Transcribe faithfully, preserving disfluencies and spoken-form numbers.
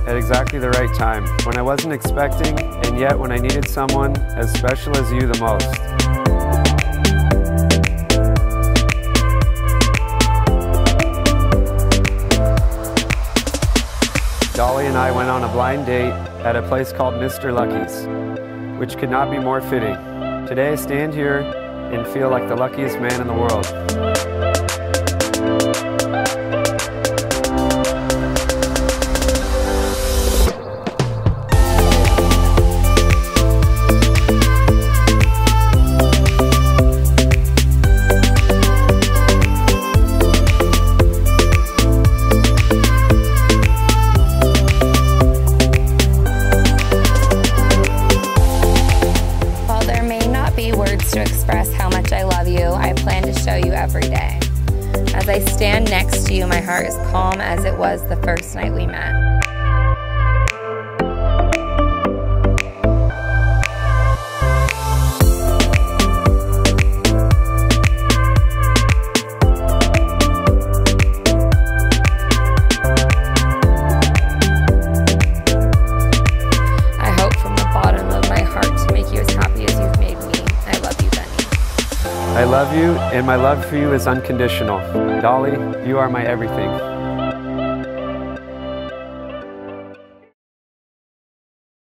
at exactly the right time, when I wasn't expecting, and yet when I needed someone as special as you the most. Dolly and I went on a blind date at a place called Mister Lucky's, which could not be more fitting. Today I stand here and feel like the luckiest man in the world. Words to express how much I love you, I plan to show you every day. As I stand next to you, my heart is calm as it was the first night we met. I hope from the bottom of my heart to make you as happy as you've made me. I love you, and my love for you is unconditional. Dolly, you are my everything.